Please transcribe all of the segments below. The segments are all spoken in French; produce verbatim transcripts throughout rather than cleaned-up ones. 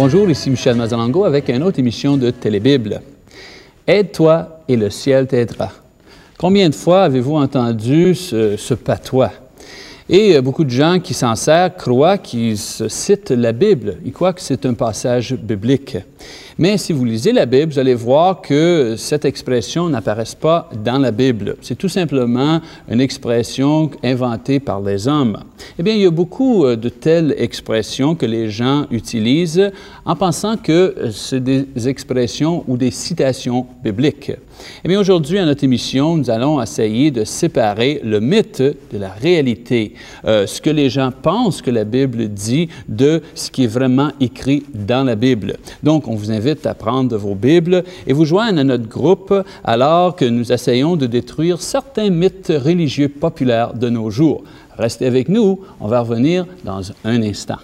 Bonjour, ici Michel Mazalango avec une autre émission de Télébible. Aide-toi et le ciel t'aidera. Combien de fois avez-vous entendu ce, ce patois? Et beaucoup de gens qui s'en servent croient qu'ils citent la Bible. Ils croient que c'est un passage biblique. Mais si vous lisez la Bible, vous allez voir que cette expression n'apparaît pas dans la Bible. C'est tout simplement une expression inventée par les hommes. Eh bien, il y a beaucoup de telles expressions que les gens utilisent en pensant que c'est des expressions ou des citations bibliques. Eh bien, aujourd'hui, à notre émission, nous allons essayer de séparer le mythe de la réalité, euh, ce que les gens pensent que la Bible dit de ce qui est vraiment écrit dans la Bible. Donc, on vous invite à prendre vos Bibles et vous joindre à notre groupe alors que nous essayons de détruire certains mythes religieux populaires de nos jours. Restez avec nous, on va revenir dans un instant.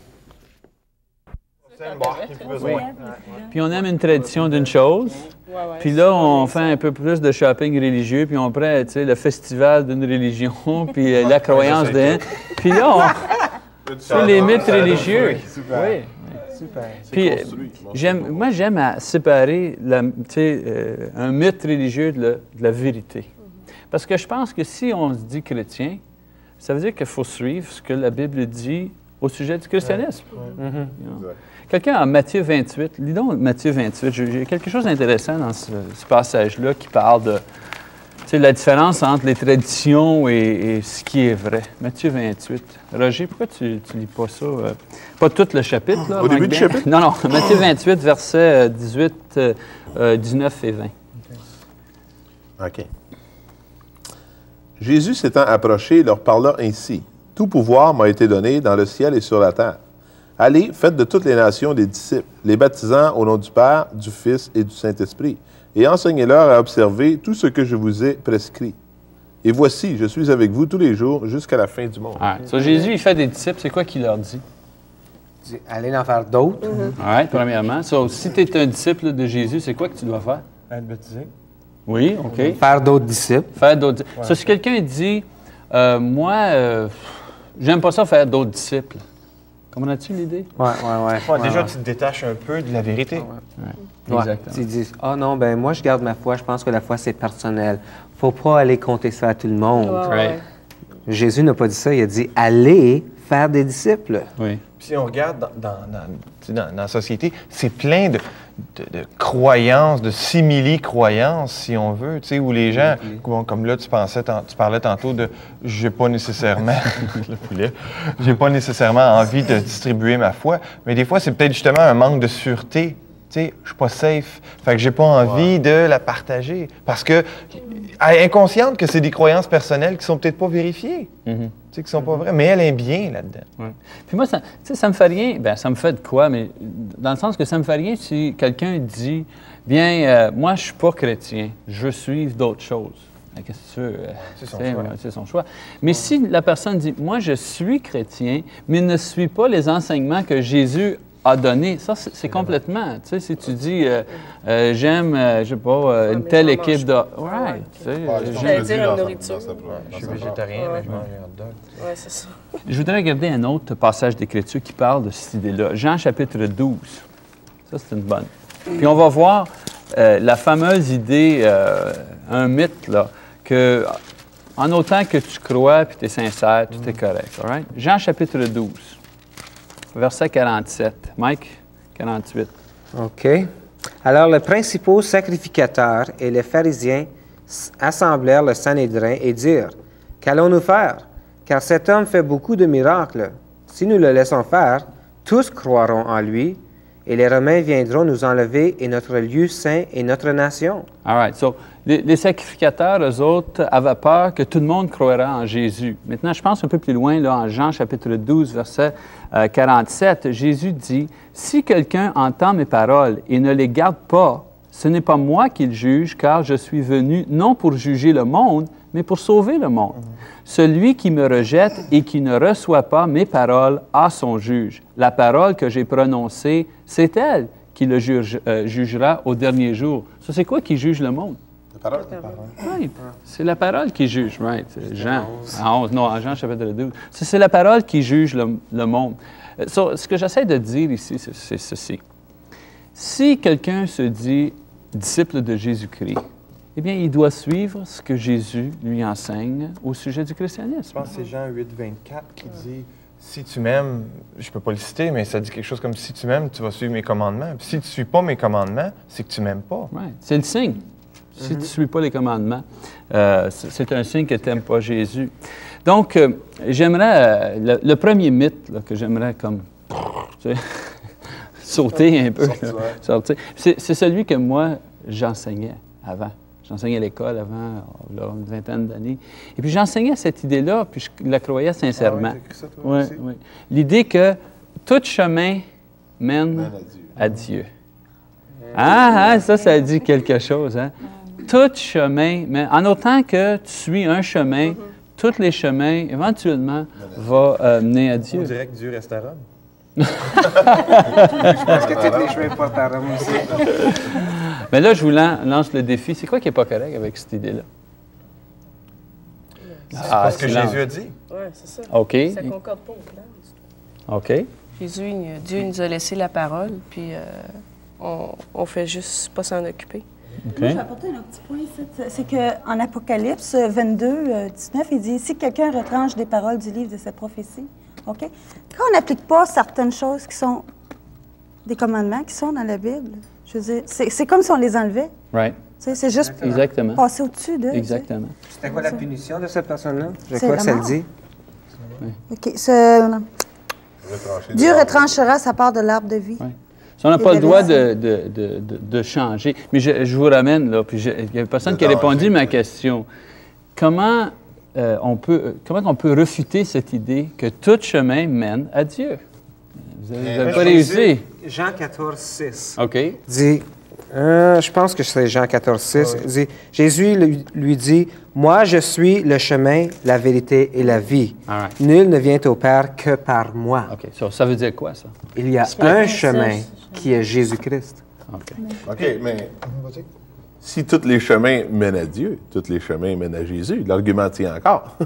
Oui. Puis on aime une tradition d'une chose, puis là on fait un peu plus de shopping religieux, puis on prend, tu sais, le festival d'une religion, puis la croyance d'un, puis là on... C'est les mythes religieux. Oui. Super. Puis, j'aime, moi, j'aime à séparer la, euh, un mythe religieux de la, de la vérité. Parce que je pense que si on se dit chrétien, ça veut dire qu'il faut suivre ce que la Bible dit au sujet du christianisme. Ouais. Ouais. Mm-hmm. Quelqu'un en Matthieu vingt-huit, lis donc Matthieu vingt-huit, j'ai quelque chose d'intéressant dans ce, ce passage-là qui parle de la différence entre les traditions et, et ce qui est vrai. Matthieu vingt-huit. Roger, pourquoi tu ne lis pas ça? Euh, pas tout le chapitre, là. Au début du chapitre? Non, non. Matthieu vingt-huit, versets dix-huit, euh, dix-neuf et vingt. OK. Jésus s'étant approché, leur parla ainsi. « Tout pouvoir m'a été donné dans le ciel et sur la terre. Allez, faites de toutes les nations des disciples, les baptisant au nom du Père, du Fils et du Saint-Esprit, et enseignez-leur à observer tout ce que je vous ai prescrit. Et voici, je suis avec vous tous les jours jusqu'à la fin du monde. » Ouais. So, Jésus, il fait des disciples, c'est quoi qu'il leur dit? Il dit, allez en faire d'autres. Mm-hmm. Oui, premièrement. So, si tu es un disciple de Jésus, c'est quoi que tu dois faire? Être baptisé. Oui, OK. Faire d'autres disciples. Faire d'autres disciples. Ouais. So, si quelqu'un dit, euh, moi, euh, j'aime pas ça faire d'autres disciples. Comprends-tu l'idée? Oui, oui, oui. Ouais, déjà, ouais. tu te détaches un peu de la vérité. Ouais. Ouais. Exactement. Tu dis, ah oh non, ben moi, je garde ma foi, je pense que la foi, c'est personnel. Faut pas aller compter ça à tout le monde. Ouais, ouais. Jésus n'a pas dit ça, il a dit, allez faire des disciples. Oui. Puis si on regarde dans, dans, dans, dans, dans la société, c'est plein de, de, de croyances, de simili-croyances, si on veut, tu sais, où les gens, bon, comme là, tu pensais, tu parlais tantôt de « j'ai pas nécessairement, le poulet, j'ai pas nécessairement envie de distribuer ma foi », mais des fois, c'est peut-être justement un manque de sûreté. Tu sais, je suis pas safe, fait que j'ai pas envie ouais. de la partager. Parce que, inconsciente que c'est des croyances personnelles qui sont peut-être pas vérifiées, mm-hmm. tu sais, qui sont mm-hmm. pas vraies, mais elle est bien là-dedans. Ouais. Puis moi, ça, tu sais, ça me fait rien, ben ça me fait de quoi, mais dans le sens que ça me fait rien si quelqu'un dit, bien, euh, moi, je suis pas chrétien, je veux suivre d'autres choses. Qu'est-ce que tu veux? C'est son, choix. C'est son choix. Mais ouais. si la personne dit, moi, je suis chrétien, mais ne suis pas les enseignements que Jésus a donné, ça, c'est complètement, tu sais, si tu dis, euh, euh, j'aime, euh, je sais pas, euh, une telle équipe de... Ouais, tu sais, j'allais dire une nourriture. Je suis végétarien, mais je mange un hot dog. Oui, c'est ça. Je voudrais regarder un autre passage d'Écriture qui parle de cette idée-là. Jean chapitre douze. Ça, c'est une bonne. Puis on va voir euh, la fameuse idée, euh, un mythe, là, que en autant que tu crois puis tu es sincère, tout mm. est correct. All right? Jean chapitre douze. Verset quarante-sept. Mike, quarante-huit. OK. Alors, les principaux sacrificateurs et les pharisiens assemblèrent le Sanhédrin et dirent, « Qu'allons-nous faire? Car cet homme fait beaucoup de miracles. Si nous le laissons faire, tous croiront en lui, et les Romains viendront nous enlever et notre lieu saint et notre nation. » All right. So, les, les sacrificateurs, eux autres, avaient peur que tout le monde croira en Jésus. Maintenant, je pense un peu plus loin, là, en Jean chapitre douze, verset euh, quarante-sept, Jésus dit, « Si quelqu'un entend mes paroles et ne les garde pas, ce n'est pas moi qui le juge, car je suis venu non pour juger le monde, mais pour sauver le monde. Celui qui me rejette et qui ne reçoit pas mes paroles a son juge. La parole que j'ai prononcée, c'est elle qui le juge, euh, jugera au dernier jour. » Ça, c'est quoi qui juge le monde? La parole. Oui, c'est la parole qui juge, right? Jean, en onze, non, en Jean chapitre douze. C'est la parole qui juge le, le monde. So, ce que j'essaie de dire ici, c'est, c'est ceci. Si quelqu'un se dit disciple de Jésus-Christ, eh bien, il doit suivre ce que Jésus lui enseigne au sujet du christianisme. Je pense que c'est Jean huit, vingt-quatre qui dit « Si tu m'aimes, je ne peux pas le citer, mais ça dit quelque chose comme « Si tu m'aimes, tu vas suivre mes commandements. Puis si tu ne suis pas mes commandements, c'est que tu ne m'aimes pas. Right. C'est le signe. Si tu ne suis pas les commandements, euh, c'est un signe que tu n'aimes pas Jésus. Donc, euh, j'aimerais, euh, le, le premier mythe là, que j'aimerais comme tu sais, sauter un peu, là, sortir, c'est celui que moi, j'enseignais avant. J'enseignais à l'école avant, là, une vingtaine d'années. Et puis j'enseignais cette idée-là, puis je la croyais sincèrement. Ah oui, t'as écrit ça, toi oui, aussi? oui. L'idée que tout chemin mène Mène à Dieu. Ah, ah, ça, ça dit quelque chose, hein? Tout chemin, mais en autant que tu suis un chemin, tous les chemins, éventuellement, vont euh, mener à Dieu. On dirait que Dieu reste à Rome. Je pense que tous les chemins portent à Rome aussi. Mais là, je vous lan- lance le défi. C'est quoi qui n'est pas correct avec cette idée-là? C'est Ah, pas ce que silence. Jésus a dit. Oui, c'est ça. OK. Ça concorde pas au plan. OK. Jésus, il- Dieu nous a laissé la parole, puis euh, on, on fait juste pas s'en occuper. OK. Moi, je vais apporter un petit point ici. C'est qu'en Apocalypse vingt-deux, euh, dix-neuf, il dit « Si quelqu'un retranche des paroles du livre de cette prophétie, OK? Quand on n'applique pas certaines choses qui sont des commandements qui sont dans la Bible, je veux dire, c'est c'est comme si on les enlevait. Right. Tu sais, c'est juste Exactement. passer au-dessus d'eux. tu sais. Exactement. C'était quoi la punition de cette personne-là? Je C'est crois la que ça le mort. dit. OK. ce- Retranché Dieu de retranchera sa part de l'arbre de vie. Ouais. Si on n'a Et pas le de droit laisser. de, de, de, de, de changer. Mais je, je vous ramène, là, puis je- il n'y a personne De qui a répondu danger. à ma question. Comment, euh, on peut, euh, comment on peut refuter cette idée que tout chemin mène à Dieu? Vous n'avez Mais pas je réussi. Jean quatorze, six. OK. dit, euh, je pense que c'est Jean quatorze, six, dit, Jésus lui, lui dit, « Moi, je suis le chemin, la vérité et la vie. All right. Nul ne vient au Père que par moi. OK. So, ça veut dire quoi, ça? Il y a un chemin qui est Jésus-Christ. OK. OK, mais si tous les chemins mènent à Dieu, tous les chemins mènent à Jésus, l'argument tient encore.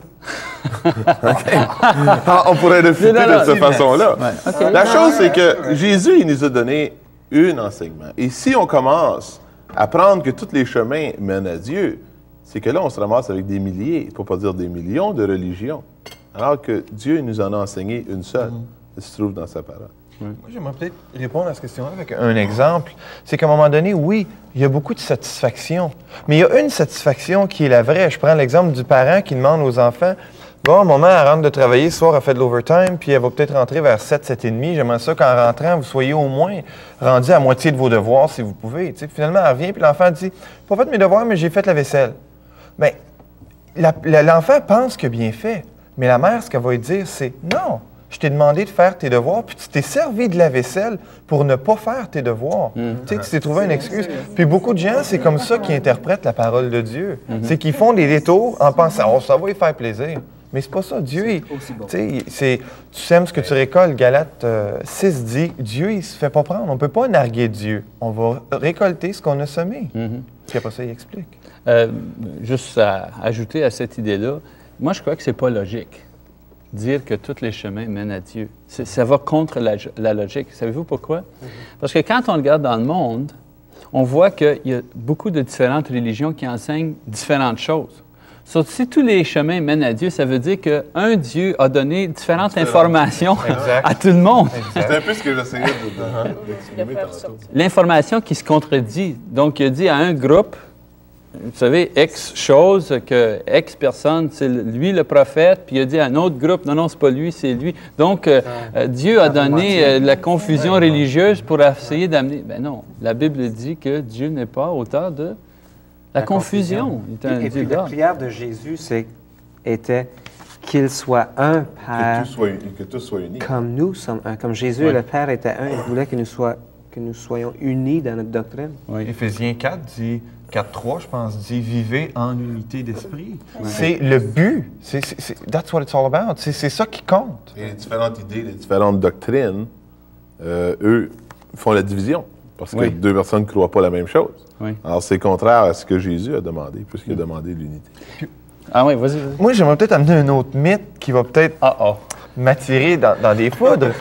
OK. Ah, on pourrait le futer Non, non, de cette non. façon-là. Ouais, OK. La chose, c'est que Jésus, il nous a donné un enseignement. Et si on commence à prendre que tous les chemins mènent à Dieu, c'est que là, on se ramasse avec des milliers, pour pas dire des millions de religions, alors que Dieu nous en a enseigné une seule, qui se trouve dans sa parole. Moi, j'aimerais peut-être répondre à cette question-là avec un exemple. C'est qu'à un moment donné, oui, il y a beaucoup de satisfaction. Mais il y a une satisfaction qui est la vraie. Je prends l'exemple du parent qui demande aux enfants, « Bon, maman, elle rentre de travailler, ce soir, elle fait de l'overtime, puis elle va peut-être rentrer vers sept, sept et demi. J'aimerais ça qu'en rentrant, vous soyez au moins rendu à moitié de vos devoirs, si vous pouvez. » Tu sais, finalement, elle revient, puis l'enfant dit, « Pas fait mes devoirs, mais j'ai fait la vaisselle. » Bien, la- la- l'enfant pense qu'il a bien fait. Mais la mère, ce qu'elle va lui dire, c'est, « Non. Je t'ai demandé de faire tes devoirs, puis tu t'es servi de la vaisselle pour ne pas faire tes devoirs. Tu sais, tu t'es trouvé une excuse. Puis beaucoup de gens, c'est comme ça qu'ils interprètent la parole de Dieu. C'est qu'ils font des détours en pensant, oh, ça va lui faire plaisir. Mais c'est pas ça. Dieu, il- tu sais, c'est, tu sèmes ce que tu récoltes. Galates euh, six dit, Dieu, il se fait pas prendre. On peut pas narguer Dieu. On va récolter ce qu'on a semé. Puis après ça, il explique. Euh, juste à ajouter à cette idée-là, moi, je crois que c'est pas logique. Dire que tous les chemins mènent à Dieu. C'est- Ça va contre la, la logique. Savez-vous pourquoi? Parce que quand on regarde dans le monde, on voit qu'il y a beaucoup de différentes religions qui enseignent différentes choses. Sauf que si tous les chemins mènent à Dieu, ça veut dire qu'un Dieu a donné différentes informations Exact. à tout le monde. C'est un peu ce que j'essayais de- de- d'exprimer Le faire tantôt. sortir. L'information qui se contredit. Donc, il a dit à un groupe, vous savez, X chose, que X personne, c'est lui le prophète, puis il a dit à un autre groupe, non, non, c'est pas lui, c'est lui. Donc, euh, euh, Dieu a donné euh, la confusion religieuse pour essayer d'amener... Ben non, la Bible dit que Dieu n'est pas auteur de la, confusion. Il est un Et, et Dieu puis la d'ordre. prière de Jésus, c'est, était qu'il soit un Que Père tout soit uni. Que tout soit uni. comme nous sommes un. Comme Jésus et le Père étaient un, il voulait que nous, sois, que nous soyons unis dans notre doctrine. Éphésiens quatre dit, quatre trois, je pense, dit vivez en unité d'esprit. C'est le but. C'est, c'est, c'est- that's what it's all about. C'est, c'est ça qui compte. Et les différentes idées, les différentes doctrines, euh, eux, font la division. Parce que Oui. deux personnes ne croient pas la même chose. Oui. Alors, c'est contraire à ce que Jésus a demandé, puisqu'il a demandé l'unité. Ah oui, vas-y, vas-y. Moi, j'aimerais peut-être amener un autre mythe qui va peut-être Ah, ah. m'attirer dans, dans des foudres. C'est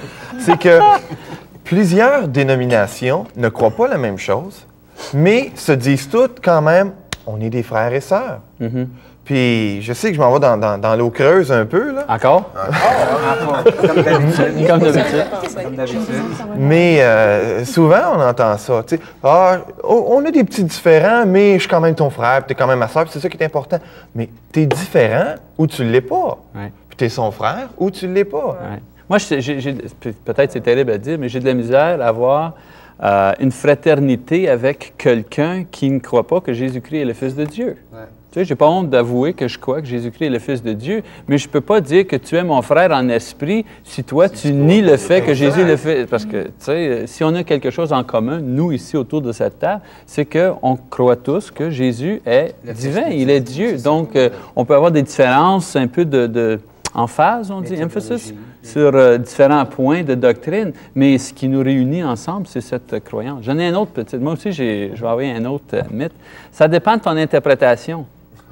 c'est que plusieurs dénominations ne croient pas la même chose, mais se disent toutes quand même, on est des frères et sœurs. Mm-hmm. Puis je sais que je m'en vais dans, dans, dans l'eau creuse un peu, là. Encore? Comme d'habitude. Comme d'habitude. Comme d'habitude. Mais euh, souvent, on entend ça. Tu sais, ah, on a des petits différends, mais je suis quand même ton frère, puis t'es quand même ma soeur, puis c'est ça qui est important. Mais t'es différent ou tu l'es pas. Ouais. Puis t'es son frère ou tu l'es pas. Ouais. Moi, j'ai, j'ai, peut-être c'est terrible à dire, mais j'ai de la misère à avoir euh, une fraternité avec quelqu'un qui ne croit pas que Jésus-Christ est le Fils de Dieu. Ouais. Tu sais, j'ai pas honte d'avouer que je crois que Jésus-Christ est le Fils de Dieu, mais je peux pas dire que tu es mon frère en esprit si toi, tu nies le fait que Jésus est le Fils. Parce que, tu sais, si on a quelque chose en commun, nous, ici, autour de cette table, c'est qu'on croit tous que Jésus est divin, il est Dieu. Donc, euh, on peut avoir des différences un peu de... de en phase, on dit, emphasis, sur euh, différents points de doctrine, mais ce qui nous réunit ensemble, c'est cette euh, croyance. J'en ai un autre petit. Moi aussi, j'ai, je vais envoyer un autre euh, mythe. Ça dépend de ton interprétation.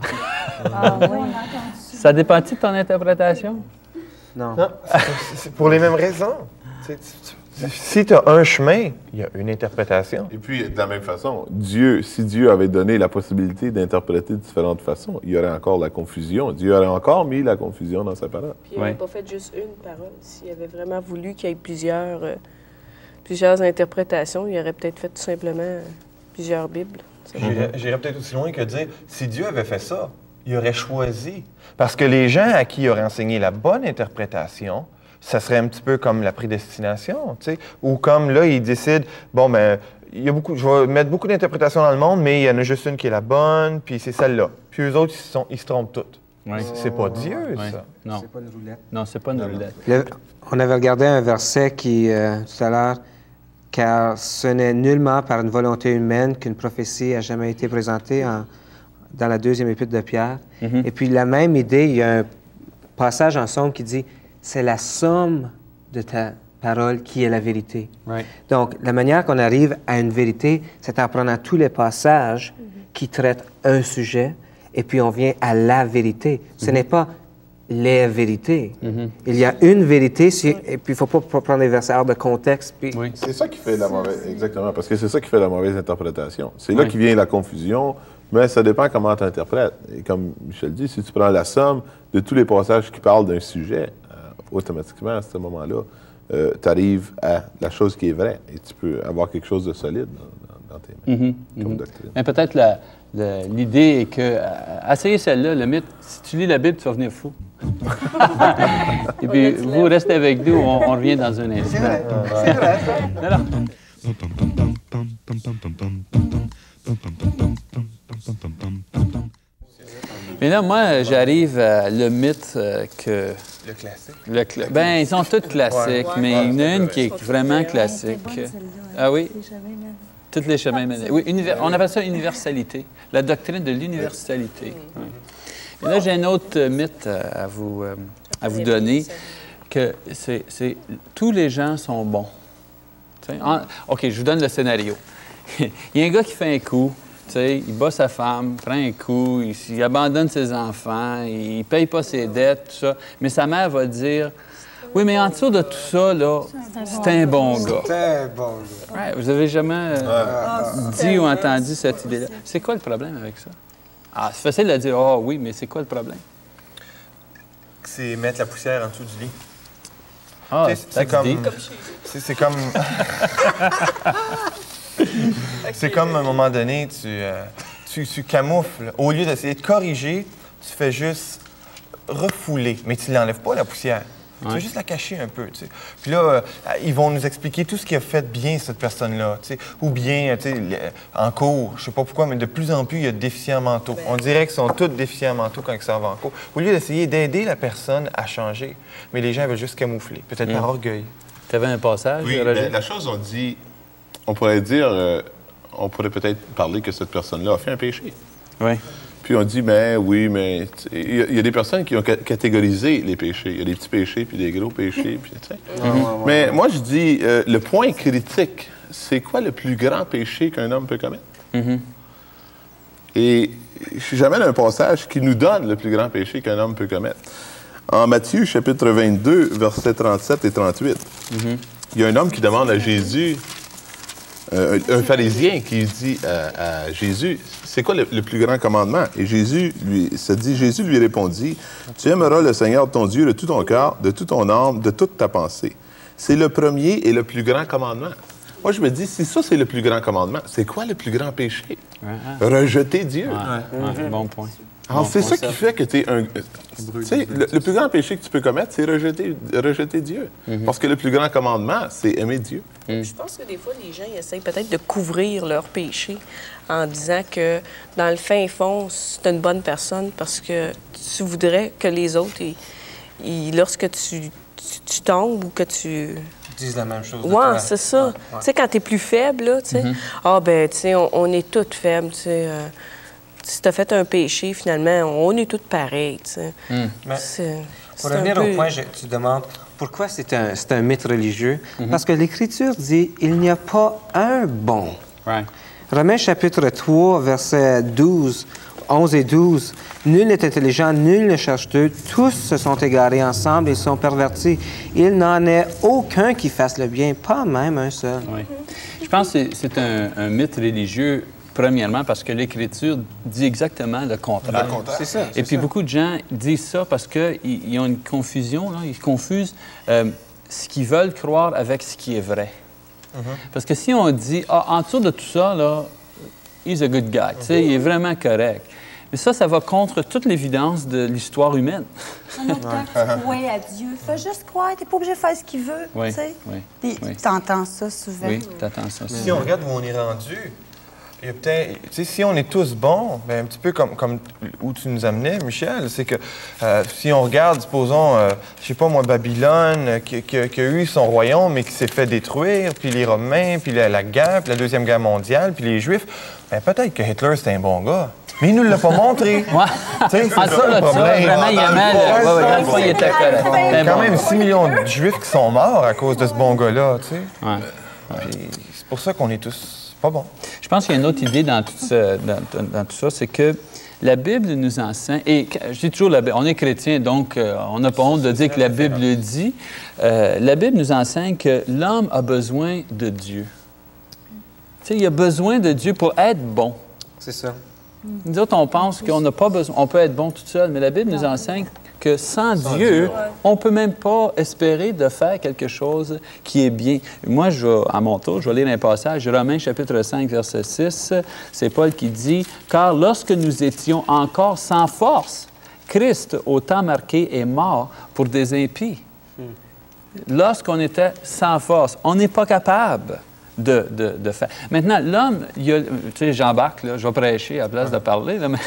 Ah oui. Ça dépend-tu de ton interprétation? Non. Non, c'est- c'est pour les mêmes raisons. Tu sais, tu- tu- Si tu as un chemin, il y a une interprétation. Et puis, de la même façon, Dieu, si Dieu avait donné la possibilité d'interpréter de différentes façons, il y aurait encore la confusion. Dieu aurait encore mis la confusion dans sa parole. Puis il n'aurait Ouais. pas fait juste une parole. S'il avait vraiment voulu qu'il y ait plusieurs, euh, plusieurs interprétations, il aurait peut-être fait tout simplement euh, plusieurs Bibles. Ça va. J'irais j'irais peut-être aussi loin que dire, si Dieu avait fait ça, il aurait choisi. Parce que les gens à qui il aurait enseigné la bonne interprétation, ça serait un petit peu comme la prédestination, tu sais, ou comme là, ils décident, bon, ben, il y a beaucoup, je vais mettre beaucoup d'interprétations dans le monde, mais il y en a juste une qui est la bonne, puis c'est celle-là. Puis eux autres, ils, se sont, ils se trompent toutes. Oui. C'est- C'est pas Dieu, Oui. ça. Non, C'est pas une roulette. non, c'est pas une roulette. Le- on avait regardé un verset qui, euh, tout à l'heure, car ce n'est nullement par une volonté humaine qu'une prophétie a jamais été présentée en- dans la deuxième épître de Pierre. Mhm. Et puis la même idée, il y a un passage en Somme qui dit, c'est la somme de ta parole qui est la vérité. Right. Donc, la manière qu'on arrive à une vérité, c'est en prenant tous les passages qui traitent un sujet, et puis on vient à la vérité. Ce n'est pas les vérités. Il y a une vérité, si- et puis il ne faut pas pr- prendre les versets hors de contexte. Puis Oui. C'est ça qui fait la mauvaise... Exactement, parce que c'est ça qui fait la mauvaise interprétation. C'est là Oui. qui vient la confusion, mais ça dépend comment tu interprètes. Et comme Michel dit, si tu prends la somme de tous les passages qui parlent d'un sujet, euh, automatiquement, à ce moment-là, tu arrives à la chose qui est vraie et tu peux avoir quelque chose de solide dans, dans- dans tes mains, Mhm, comme mhm. doctrine. Mais peut-être la- la- l'idée est que, euh, essayez celle-là, le mythe, si tu lis la Bible, tu vas venir fou. Et puis, vous restez avec nous, on, on revient dans un instant. c'est vrai. Non, non. Mais là, moi, j'arrive à le mythe euh, que... Le classique. Le cla- ben, ils sont tous classiques, mais il y en a une qui est vraiment classique. Ah oui? Tous les chemins mènent. Oui, univers- on appelle ça universalité, la doctrine de l'universalité. Oui. Et là, j'ai un autre euh, mythe euh, à vous, euh, à vous donner, que c'est, c'est tous les gens sont bons. Tu sais, en- OK, je vous donne le scénario. Il y a un gars qui fait un coup, tu sais, il bat sa femme, prend un coup, il, il abandonne ses enfants, il ne paye pas ses dettes, tout ça. Mais sa mère va dire, oui, mais en dessous de tout ça, là, c'est un bon gars. C'est bon. Ouais, vous avez jamais euh, dit ou entendu cette idée-là? C'est quoi le problème avec ça? Ah, c'est facile de dire, ah oui, mais c'est quoi le problème? C'est mettre la poussière en dessous du lit. Ah, Tu sais, c'est comme... deep. C'est c'est comme... c'est comme, à un moment donné, tu, euh, tu, tu camoufles. Au lieu d'essayer de corriger, tu fais juste refouler. Mais tu ne l'enlèves pas, la poussière. Tu Ouais. veux juste la cacher un peu, tu sais. Puis là, euh, ils vont nous expliquer tout ce qui a fait bien, cette personne-là, tu sais. Ou bien, tu sais, le- en cours, je sais pas pourquoi, mais de plus en plus, il y a de déficients mentaux. On dirait qu'ils sont tous déficients mentaux quand ils s'en vont en cours. Au lieu d'essayer d'aider la personne à changer, mais les gens veulent juste camoufler, peut-être par orgueil. Tu avais un passage, Oui, Roger? ben, la chose, on dit, on pourrait dire, euh, on pourrait peut-être parler que cette personne-là a fait un péché. Oui. Puis on dit, mais oui, mais tu sais, il y, a- il y a des personnes qui ont ca- catégorisé les péchés. Il y a des petits péchés, puis des gros péchés, puis tu sais. Mais moi, je dis, euh, le point critique, c'est quoi le plus grand péché qu'un homme peut commettre? Mhm. Et j'amène un passage qui nous donne le plus grand péché qu'un homme peut commettre. En Matthieu, chapitre vingt-deux, versets trente-sept et trente-huit, il y a un homme qui demande à Jésus, euh, un, un pharisien qui dit à, à Jésus, c'est quoi le, le plus grand commandement? Et Jésus lui, se dit, Jésus lui répondit, tu aimeras le Seigneur ton Dieu de tout ton cœur, de toute ton âme, de toute ta pensée. C'est le premier et le plus grand commandement. Moi, je me dis, si ça, c'est le plus grand commandement, c'est quoi le plus grand péché? Uh-huh. Rejeter Dieu. Ouais, ouais, mm-hmm. Bon point. Alors, bon c'est point, ça, ça qui fait que tu es un... Tu sais, le, le plus grand péché que tu peux commettre, c'est rejeter, rejeter Dieu. Mm-hmm. Parce que le plus grand commandement, c'est aimer Dieu. Mm. Je pense que des fois, les gens ils essayent peut-être de couvrir leur péché en disant que, dans le fin fond, c'est une bonne personne parce que tu voudrais que les autres, ils, ils, lorsque tu, tu, tu tombes ou que tu... disent la même chose. Oui, c'est ça. Ouais, ouais. Tu sais, quand tu es plus faible, là, tu sais, mm-hmm. ah, ben, tu sais, on, on est toutes faibles, tu sais. Euh, si tu as fait un péché, finalement, on est toutes pareilles, tu sais. Mm. C'est, pour revenir peu... au point, je, tu demandes pourquoi c'est un, c'est un mythe religieux. Mm-hmm. Parce que l'Écriture dit il n'y a pas un bon. Right. Romains chapitre trois, versets douze, onze et douze. Nul n'est intelligent, nul ne cherche Dieu. Tous se sont égarés ensemble et sont pervertis. Il n'en est aucun qui fasse le bien, pas même un seul. Oui. Je pense que c'est, c'est un, un mythe religieux, premièrement, parce que l'Écriture dit exactement le contraire. Le contraire. C'est ça. C'est et puis ça. beaucoup de gens disent ça parce qu'ils ils ont une confusion, là. Ils confusent euh, ce qu'ils veulent croire avec ce qui est vrai. Mm-hmm. Parce que si on dit, ah, en dessous de tout ça, là, he's a good guy, mm-hmm. tu sais, il est vraiment correct. Mais ça, ça va contre toute l'évidence de l'histoire humaine. En autant que tu crois à Dieu, fais juste croire, t'es pas obligé de faire ce qu'il veut, oui, tu sais. Oui, Puis oui. t'entends ça souvent. Oui, t'entends ça souvent. Si on regarde où on est rendu, il y a peut-être, tu sais, si on est tous bons, bien, un petit peu comme, comme où tu nous amenais, Michel, c'est que euh, si on regarde, supposons, euh, je sais pas moi, Babylone, euh, qui, qui, qui a eu son royaume, mais qui s'est fait détruire, puis les Romains, puis la, la guerre, puis la Deuxième Guerre mondiale, puis les Juifs, bien, peut-être que Hitler, c'était un bon gars. Mais il nous l'a pas montré. Ouais. C'est ah, ça, là, ça, vraiment, il aimait. Ouais, ouais, dans le fond, il était correct. Il y a quand même six millions de Juifs qui sont morts à cause de ce bon gars-là, tu sais. Ouais. Puis c'est pour ça qu'on est tous pas bons. Je pense qu'il y a une autre idée dans tout ça, dans, dans tout ça, c'est que la Bible nous enseigne, et je dis toujours, la Bible, on est chrétien, donc euh, on n'a pas honte de dire que la Bible le dit. Euh, la Bible nous enseigne que l'homme a besoin de Dieu. Tu sais, il a besoin de Dieu pour être bon. C'est ça. Nous autres, on pense qu'on n'a pas besoin, on peut être bon tout seul, mais la Bible nous enseigne que sans, sans Dieu, Dieu, on ne peut même pas espérer de faire quelque chose qui est bien. Moi, je vais, à mon tour, je vais lire un passage, Romains chapitre cinq, verset six. C'est Paul qui dit « Car lorsque nous étions encore sans force, Christ, au temps marqué, est mort pour des impies. Hmm. » Lorsqu'on était sans force, on n'est pas capable de, de, de faire. Maintenant, l'homme, il y a, tu sais, j'embarque, là, je vais prêcher à la place de parler, là, mais...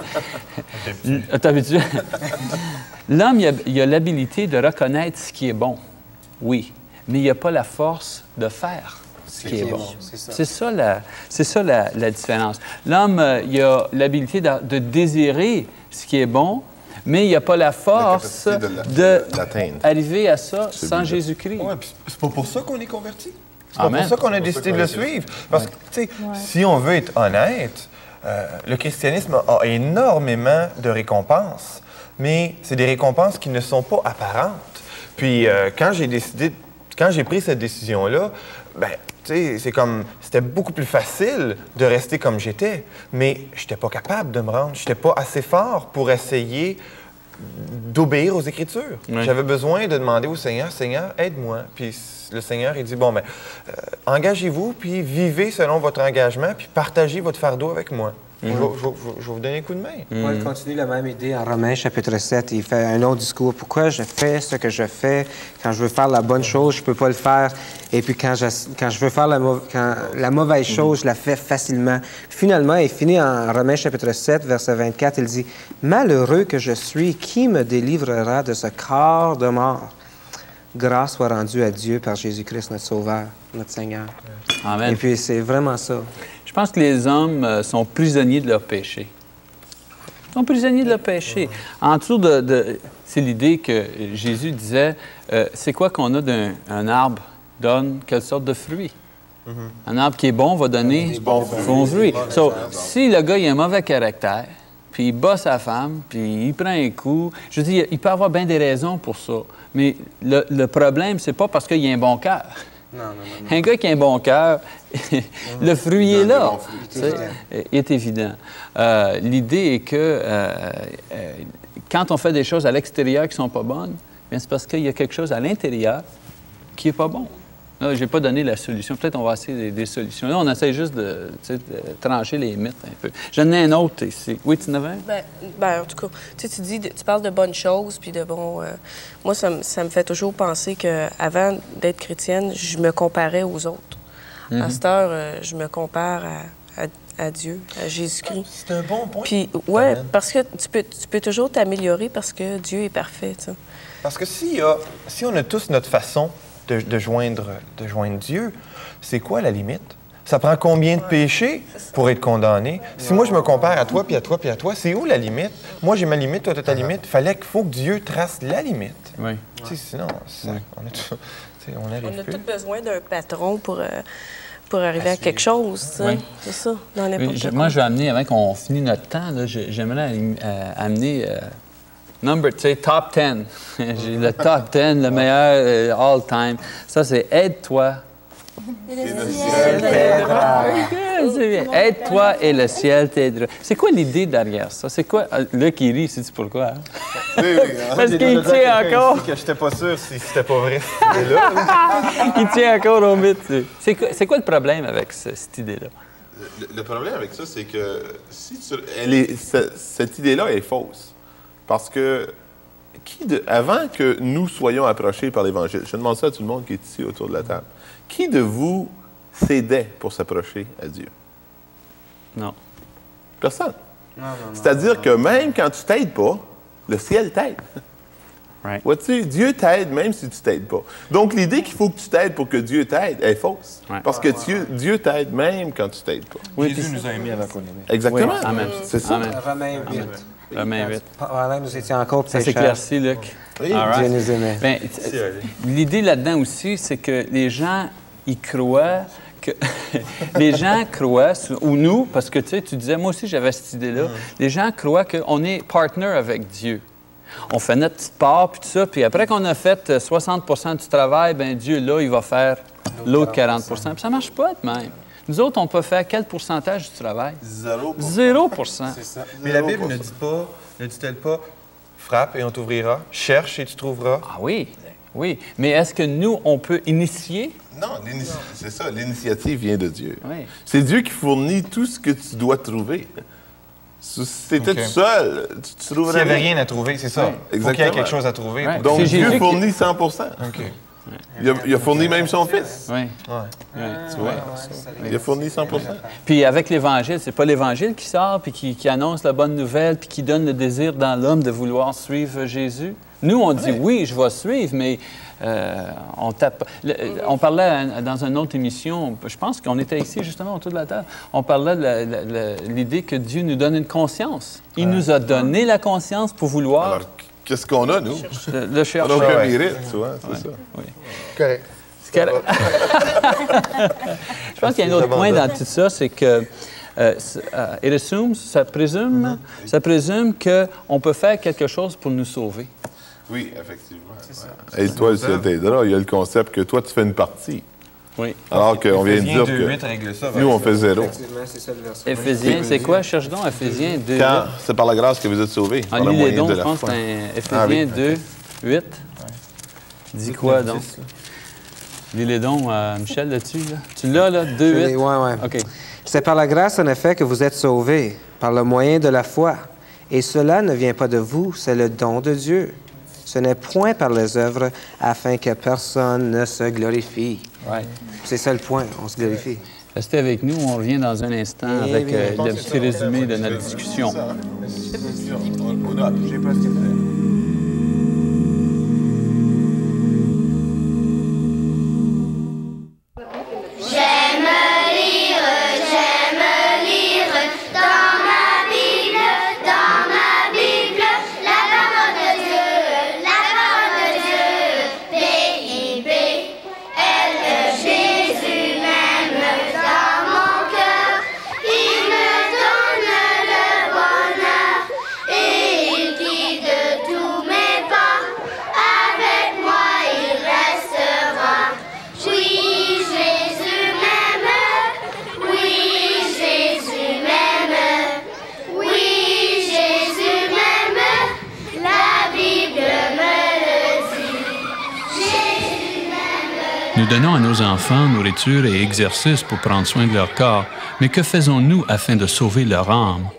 T'es habitué? L'homme, il a, il a l'habilité de reconnaître ce qui est bon, oui, mais il n'a pas la force de faire ce qui est, qui est bon. bon. C'est ça, c'est ça, la, c'est ça la, la différence. L'homme, il a l'habilité de, de désirer ce qui est bon, mais il n'a pas la force la de, d'arriver à ça c'est sans Jésus-Christ. Ouais, c'est pas pour ça qu'on est converti. C'est pas Amen. pour ça qu'on a décidé de le suivre. Parce que, tu sais, ouais. si on veut être honnête, euh, le christianisme a énormément de récompenses, mais c'est des récompenses qui ne sont pas apparentes. Puis, euh, quand j'ai décidé, quand j'ai pris cette décision-là, ben, tu sais, c'est comme, c'était beaucoup plus facile de rester comme j'étais, mais je n'étais pas capable de me rendre. Je n'étais pas assez fort pour essayer d'obéir aux Écritures. Oui. J'avais besoin de demander au Seigneur, « Seigneur, aide-moi. » Puis le Seigneur, il dit, « Bon, bien, euh, engagez-vous, puis vivez selon votre engagement, puis partagez votre fardeau avec moi. Mm. » Je, je, je, je vais vous donner un coup de main. Mm. Paul continue la même idée en Romains, chapitre sept. Il fait un autre discours. Pourquoi je fais ce que je fais? Quand je veux faire la bonne chose, je ne peux pas le faire. Et puis quand je, quand je veux faire la, quand, la mauvaise chose, mm. je la fais facilement. Finalement, il finit en Romains, chapitre sept, verset vingt-quatre. Il dit, « Malheureux que je suis, qui me délivrera de ce corps de mort? Grâce soit rendue à Dieu par Jésus-Christ, notre Sauveur, notre Seigneur. » Amen. Et puis c'est vraiment ça. Je pense que les hommes euh, sont prisonniers de leur péché. Ils sont prisonniers de leur péché. En dessous de... de c'est l'idée que Jésus disait, euh, c'est quoi qu'on a d'un un arbre donne quelle sorte de fruit? Mm-hmm. Un arbre qui est bon va donner des bons fruits. Bon so, si le gars il a un mauvais caractère, puis il bat sa femme, puis il prend un coup, je dis, il peut avoir bien des raisons pour ça. Mais le, le problème, c'est pas parce qu'il a un bon cœur. Non, non, non. Un gars qui a un bon cœur, le fruit est donne des là. bons fruits. Tu sais, Il est évident. Euh, L'idée est que euh, euh, quand on fait des choses à l'extérieur qui ne sont pas bonnes, bien, c'est parce qu'il y a quelque chose à l'intérieur qui n'est pas bon. Là, je n'ai pas donné la solution. Peut-être qu'on va essayer des, des solutions. Là, on essaie juste de, tu sais, de trancher les mythes un peu. J'en ai un autre ici. Oui, tu en avais un? Ben, ben, en tout cas, tu sais, tu dis, tu parles de bonnes choses, puis de bon. Euh, moi, ça, me- ça me fait toujours penser qu'avant d'être chrétienne, je me comparais aux autres. À cette heure, euh, je me compare à, à- à Dieu, à Jésus-Christ. C'est un bon point. Puis, ouais, Amen. parce que tu peux, tu peux toujours t'améliorer parce que Dieu est parfait, tu sais. Parce que s'il y a- si on a tous notre façon de, de joindre, de joindre Dieu, c'est quoi la limite? Ça prend combien de péchés pour être condamné? Si moi, je me compare à toi, puis à toi, puis à toi, c'est où la limite? Moi, j'ai ma limite, toi, tu as ta limite. Fallait qu'il faut que Dieu trace la limite. Oui. Tu sais, sinon, ça- on a tout- tu sais, on On n'arrive a plus. tous besoin d'un patron pour, euh, pour arriver à quelque chose, tu sais. Oui. C'est ça, dans n'importe Oui, je- quoi. moi, je vais amener, avant qu'on finisse notre temps, là, je- j'aimerais euh, amener euh, number, tu sais, top dix. J'ai le top dix, le meilleur euh, all time. Ça, c'est aide-toi. C'est bien. Aide-toi et le ciel t'aidera. C'est quoi l'idée derrière ça? C'est quoi? Ah, Là, qui rit, sais-tu pourquoi? hein? Oui, oui, hein? Parce qu'il tient encore. que j'étais pas sûr si c'était pas vrai, cette idée-là. Il tient encore au mythe. tu sais. C'est quoi, c'est quoi le problème avec ce- cette idée-là? Le, le problème avec ça, c'est que si tu- elle est- ce- cette idée-là est fausse. Parce que qui de- avant que nous soyons approchés par l'Évangile, je demande ça à tout le monde qui est ici autour de la table, qui de vous s'aidait pour s'approcher à Dieu? Non. Personne. Non, non, non. C'est-à-dire que même quand tu t'aides pas, le ciel t'aide. Right. Vois-tu, Dieu t'aide même si tu t'aides pas. Donc, l'idée qu'il faut que tu t'aides pour que Dieu t'aide est fausse. Ouais. Parce que Dieu, Dieu t'aide même quand tu t'aides pas. Oui, Jésus puis- nous a aimés avant qu'on aimait. Exactement. Oui, amen. C'est ça. Amen. Romains huit. Romains huit. Pendant que nous étions encore Ça pécheurs, s'éclaircit, Luc. Oui, All right. Dieu nous aimait. Ben, t- l'idée là-dedans aussi, c'est que les gens y croient que les gens croient, ou nous, parce que tu sais, tu disais, moi aussi j'avais cette idée-là, les gens croient qu'on est partner avec Dieu. On fait notre petite part, puis tout ça, puis après qu'on a fait euh, soixante pour cent du travail, ben Dieu, là, il va faire l'autre quarante pour cent. Puis ça marche pas de même. Nous autres, on peut faire quel pourcentage du travail? Zéro. pour cent. Zéro pour cent. Mais la Bible ne dit pas, ne dit-elle pas, frappe et on t'ouvrira, cherche et tu trouveras. Ah oui, oui. Mais est-ce que nous, on peut initier? Non, l'inici- c'est ça, l'initiative vient de Dieu. Oui. C'est Dieu qui fournit tout ce que tu dois trouver. Si tu étais Ok. tout seul, tu, tu S'il trouverais n'y avait rien. rien à trouver, c'est ça. Oui, Il faut qu'il y ait exactement. quelque chose à trouver. Ouais. pour- Donc, C'est Dieu Jésus qui- fournit cent pour cent. OK. Il a, il a fourni même son fils. Oui. Ouais. oui, tu vois. Il a fourni cent pour cent. Puis avec l'Évangile, c'est pas l'Évangile qui sort, puis qui, qui annonce la bonne nouvelle, puis qui donne le désir dans l'homme de vouloir suivre Jésus. Nous, on dit oui, je vais suivre, mais euh, on tape. le- on parlait à- dans une autre émission, je pense qu'on était ici justement autour de la table, on parlait de la- la- la- l'idée que Dieu nous donne une conscience. Il nous a donné la conscience pour vouloir Alors, qu'est-ce qu'on a, nous? le, le On chercher. n'a aucun Ouais. mérite, tu vois, c'est ça. Oui. Correct. C'est correct. Je pense qu'il y a un autre point dans tout ça, c'est que euh, c'est, euh, it assumes, ça présume, ça présume qu'on peut faire quelque chose pour nous sauver. Oui, effectivement. Ouais. Et toi, le ciel t'aidera. Il y a le concept que toi, tu fais une partie. Oui. Alors qu'on vient de Éphésiens dire deux huit que règle ça. nous, on fait zéro. Effectivement, c'est ça le verset. Éphésiens, c'est quoi? Cherche donc Éphésiens deux. Quand c'est par la grâce que vous êtes sauvés, En par le lis les moyen dons, de je la pense, foi. c'est un Ah oui. Éphésiens deux huit. Dis quoi donc? Lis les dons, euh, Michel, là-dessus. Là. Tu l'as, là, deux Oui, huit? ouais. OK. C'est par la grâce, en effet, que vous êtes sauvés, par le moyen de la foi. Et cela ne vient pas de vous, c'est le don de Dieu. Ce n'est point par les œuvres, afin que personne ne se glorifie. Right. C'est ça le point, on se glorifie. Restez avec nous, on revient dans un instant Eh avec bien, euh, je le petit résumé de notre discussion. On a J'ai pas ce qu'il fait. J'aime lire, j'aime lire dans ma Bible, dans ma Bible, la parole de Dieu, la parole de Dieu. B I B L Jésus m'aime dans mon cœur, il me donne le bonheur et il guide Nous donnons à nos enfants nourriture et exercices pour prendre soin de leur corps, mais que faisons-nous afin de sauver leur âme?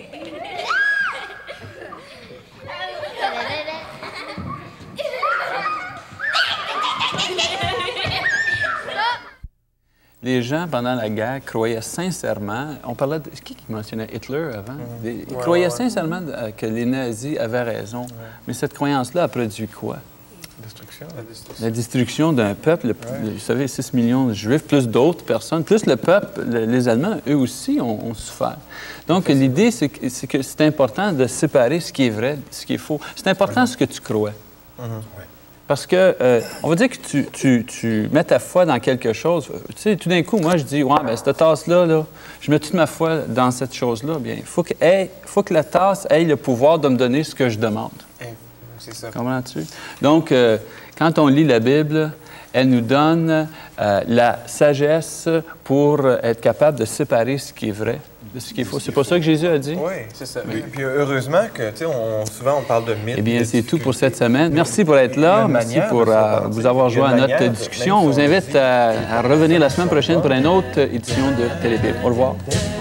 Les gens, pendant la guerre, croyaient sincèrement... On parlait de... Qui qui mentionnait Hitler avant? Mmh. Ils ouais, croyaient ouais. sincèrement que les nazis avaient raison. Ouais. Mais cette croyance-là a produit quoi? Destruction. La destruction, La destruction d'un peuple. Ouais. Le, vous savez, six millions de Juifs, plus d'autres personnes, plus le peuple, le, les Allemands, eux aussi, ont, ont souffert. Donc, l'idée, c'est que c'est que c'est important de séparer ce qui est vrai de ce qui est faux. C'est important mmh. ce que tu crois. Mmh. Ouais. Parce que, euh, on va dire que tu, tu, tu mets ta foi dans quelque chose. Tu sais, tout d'un coup, moi, je dis, ouais, bien, cette tasse-là, là, je mets toute ma foi dans cette chose-là. Bien, il faut que, hey, faut que la tasse ait le pouvoir de me donner ce que je demande. C'est ça. Comprends-tu? Donc, euh, quand on lit la Bible, elle nous donne euh, la sagesse pour être capable de séparer ce qui est vrai de ce qui est faux. C'est pas ça que Jésus a dit? Oui, c'est ça. Oui. Puis heureusement que, tu sais, on, souvent on parle de mythes. Eh bien, c'est tout pour cette semaine. Merci pour être là. Merci pour euh, vous avoir joué à notre discussion. On vous invite à, à revenir la semaine prochaine pour une autre édition de Télébible. Au revoir.